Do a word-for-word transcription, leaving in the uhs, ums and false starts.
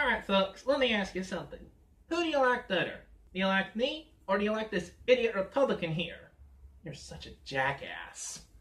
Alright folks, let me ask you something. Who do you like better? Do you like me, or do you like this idiot Republican here? You're such a jackass.